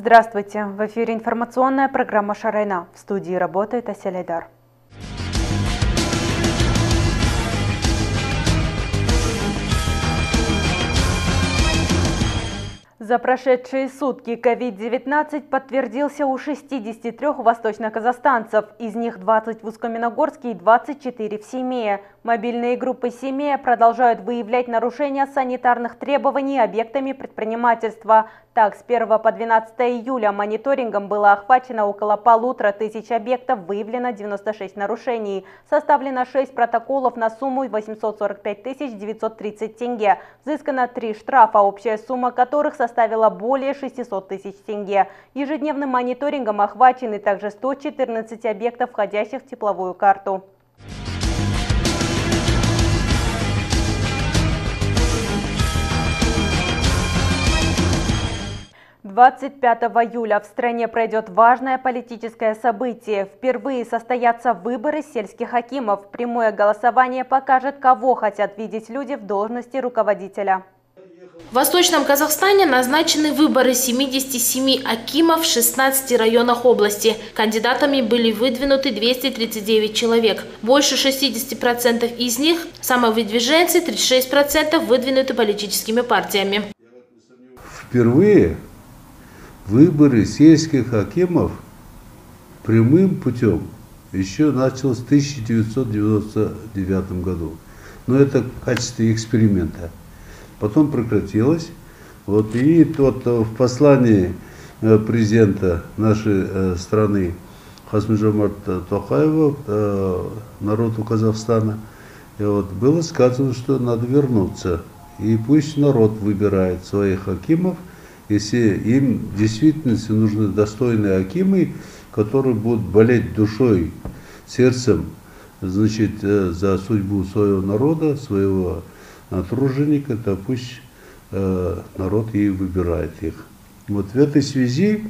Здравствуйте! В эфире информационная программа «Шарайна». В студии работает Асель Айдар. За прошедшие сутки COVID-19 подтвердился у 63 восточноказахстанцев, из них 20 в Усть-Каменогорске и 24 в Семее. Мобильные группы Семея продолжают выявлять нарушения санитарных требований объектами предпринимательства. Так, с 1 по 12 июля мониторингом было охвачено около 1500 объектов, выявлено 96 нарушений. Составлено 6 протоколов на сумму 845 930 тенге. Взыскано 3 штрафа, общая сумма которых составила более 600 тысяч тенге. Ежедневным мониторингом охвачены также 114 объектов, входящих в тепловую карту. 25 июля в стране пройдет важное политическое событие. Впервые состоятся выборы сельских акимов. Прямое голосование покажет, кого хотят видеть люди в должности руководителя. В Восточном Казахстане назначены выборы 77 акимов в 16 районах области. Кандидатами были выдвинуты 239 человек. Больше 60% из них – самовыдвиженцы, 36% выдвинуты политическими партиями. Впервые выборы сельских акимов прямым путем еще началось в 1999 году. Но это в качестве эксперимента. Потом прекратилось. И в послании президента нашей страны Касым-Жомарта Токаева народу Казахстана было сказано, что надо вернуться. И пусть народ выбирает своих акимов, если им действительно нужны достойные акимы, которые будут болеть душой, сердцем, за судьбу своего народа, своего труженика, то пусть народ и выбирает их. В этой связи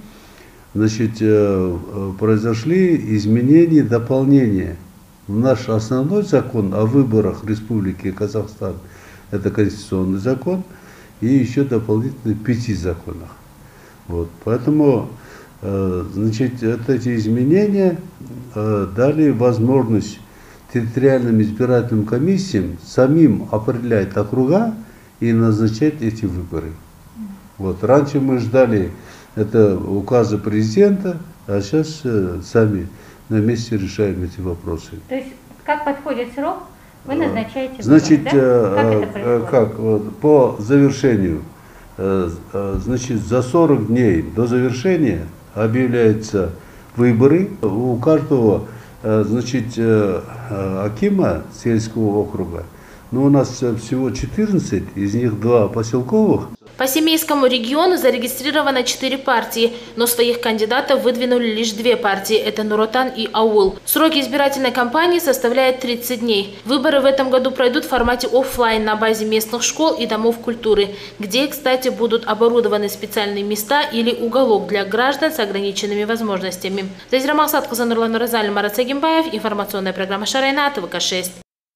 произошли изменения, дополнения. Наш основной закон о выборах Республики Казахстан – это конституционный закон, и еще дополнительно 5 законах. Поэтому эти изменения дали возможность территориальным избирательным комиссиям самим определять округа и назначать эти выборы. Раньше мы ждали это указа президента, а сейчас сами на месте решаем эти вопросы. То есть, как подходит срок, вы назначаете выборы, по завершению, за 40 дней до завершения объявляются выборы. У каждого акима сельского округа, но у нас всего 14, из них 2 поселковых. По Семейскому региону зарегистрировано 4 партии, но своих кандидатов выдвинули лишь 2 партии – это Нур-Отан и Аул. Срок избирательной кампании составляет 30 дней. Выборы в этом году пройдут в формате офлайн на базе местных школ и домов культуры, где, кстати, будут оборудованы специальные места или уголок для граждан с ограниченными возможностями. Зазира Максатқызы, Нурлан Нуразаль, Марат Сагимбаев. Информационная программа «Шарайна», ТВК-6.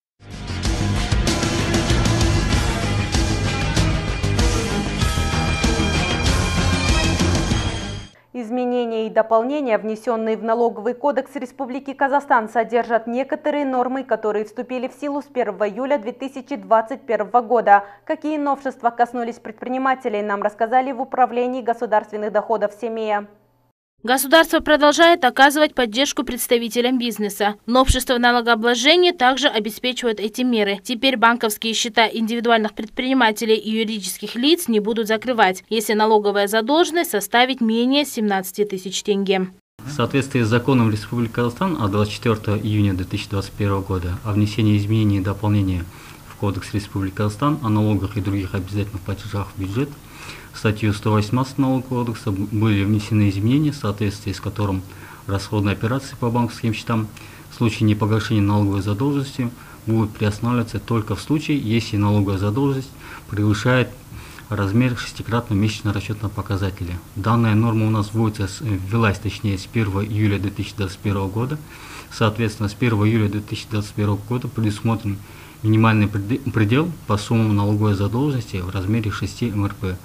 Изменения и дополнения, внесенные в Налоговый кодекс Республики Казахстан, содержат некоторые нормы, которые вступили в силу с 1 июля 2021 года. Какие новшества коснулись предпринимателей, нам рассказали в Управлении государственных доходов Семея. Государство продолжает оказывать поддержку представителям бизнеса. Новшества в налогообложении также обеспечивают эти меры. Теперь банковские счета индивидуальных предпринимателей и юридических лиц не будут закрывать, если налоговая задолженность составит менее 17 тысяч тенге. В соответствии с законом Республики Казахстан от 24 июня 2021 года о внесении изменений и дополнения в Кодекс Республики Казахстан о налогах и других обязательных платежах в бюджет, в статью 118 Налогового кодекса были внесены изменения, в соответствии с которым расходные операции по банковским счетам в случае непогашения налоговой задолженности будут приостанавливаться только в случае, если налоговая задолженность превышает размер 6-кратного месячного расчетного показателя. Данная норма у нас ввелась с 1 июля 2021 года. Соответственно, с 1 июля 2021 года предусмотрен минимальный предел по суммам налоговой задолженности в размере 6 МРП.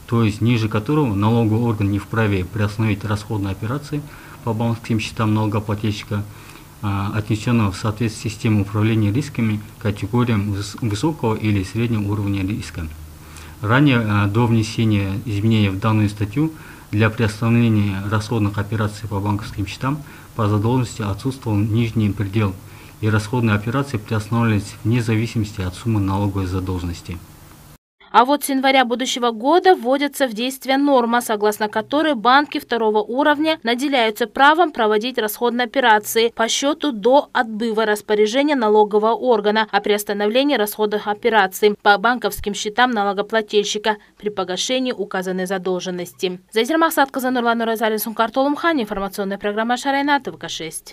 то есть ниже которого налоговый орган не вправе приостановить расходные операции по банковским счетам налогоплательщика, отнесенного в соответствии с системой управления рисками категориям высокого или среднего уровня риска. Ранее, до внесения изменений в данную статью, для приостановления расходных операций по банковским счетам по задолженности отсутствовал нижний предел, и расходные операции приостанавливались вне зависимости от суммы налоговой задолженности. А вот с января будущего года вводится в действие норма, согласно которой банки второго уровня наделяются правом проводить расходные операции по счету до отбыва распоряжения налогового органа о приостановлении расходных операций по банковским счетам налогоплательщика при погашении указанной задолженности. Зайзир Махсатқызы, Нурлан Нуразалин, Сункар Толумхан, информационная программа Шарайна, ТВК-6.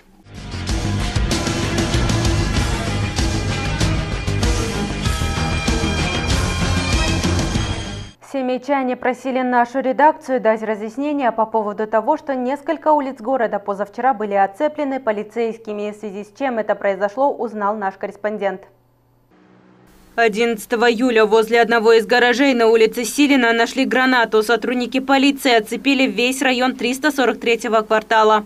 Семейчане просили нашу редакцию дать разъяснение по поводу того, что несколько улиц города позавчера были оцеплены полицейскими, в связи с чем это произошло, узнал наш корреспондент. 11 июля возле одного из гаражей на улице Силина нашли гранату. Сотрудники полиции оцепили весь район 343-го квартала.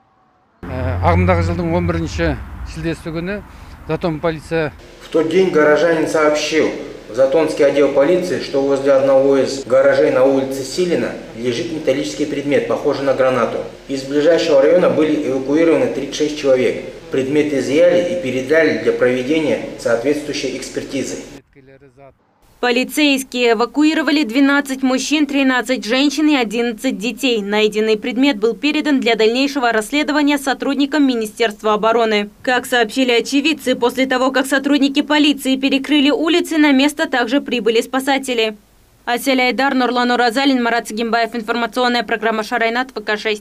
В тот день горожанин сообщил в Затонский отдел полиции, что возле одного из гаражей на улице Силина лежит металлический предмет, похожий на гранату. Из ближайшего района были эвакуированы 36 человек. Предмет изъяли и передали для проведения соответствующей экспертизы. Полицейские эвакуировали 12 мужчин, 13 женщин и 11 детей. Найденный предмет был передан для дальнейшего расследования сотрудникам Министерства обороны. Как сообщили очевидцы, после того, как сотрудники полиции перекрыли улицы, на место также прибыли спасатели. Асель Айдар, Нурлан Нуразалин, Марат Сагимбаев. Информационная программа Шарайна, ТВК-6.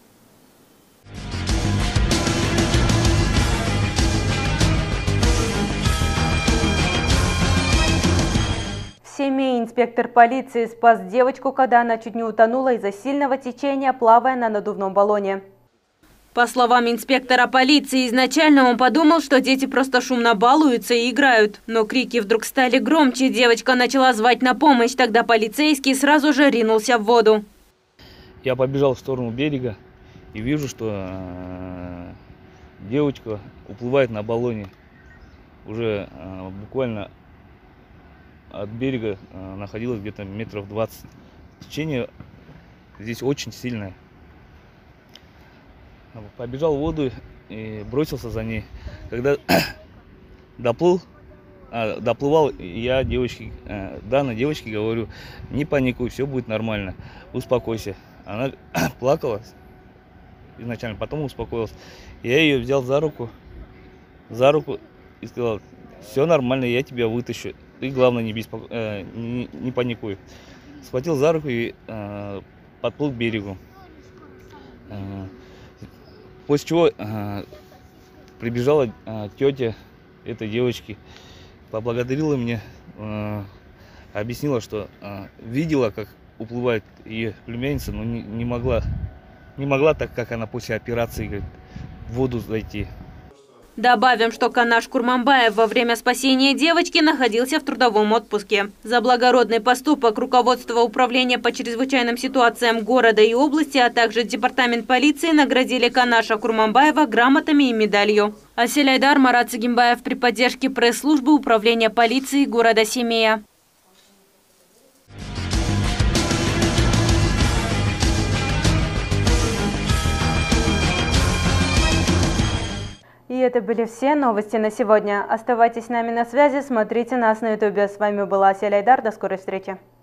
В Семее инспектор полиции спас девочку, когда она чуть не утонула из-за сильного течения, плавая на надувном баллоне. По словам инспектора полиции, изначально он подумал, что дети просто шумно балуются и играют. Но крики вдруг стали громче, девочка начала звать на помощь, тогда полицейский сразу же ринулся в воду. Я побежал в сторону берега и вижу, что девочка уплывает на баллоне. Уже буквально от берега находилась где-то метров 20. Течение здесь очень сильное. Побежал в воду и бросился за ней. Когда доплывал, я данной девочке говорю: не паникуй, все будет нормально, успокойся. Она плакала изначально, потом успокоилась. Я ее взял за руку и сказал: все нормально, я тебя вытащу. И главное, не паникуй. Схватил за руку и подплыл к берегу. После чего прибежала тетя этой девочки, поблагодарила меня, объяснила, что видела, как уплывает ее племянница, но не могла, так как она после операции, говорит, в воду зайти. Добавим, что Канаш Курманбаев во время спасения девочки находился в трудовом отпуске. За благородный поступок руководство Управления по чрезвычайным ситуациям города и области, а также Департамент полиции наградили Канаша Курманбаева грамотами и медалью. Асель Айдар, Марат Сагимбаев при поддержке пресс-службы Управления полиции города Семея. И это были все новости на сегодня. Оставайтесь с нами на связи, смотрите нас на ютубе. С вами была Асель Айдар. До скорой встречи.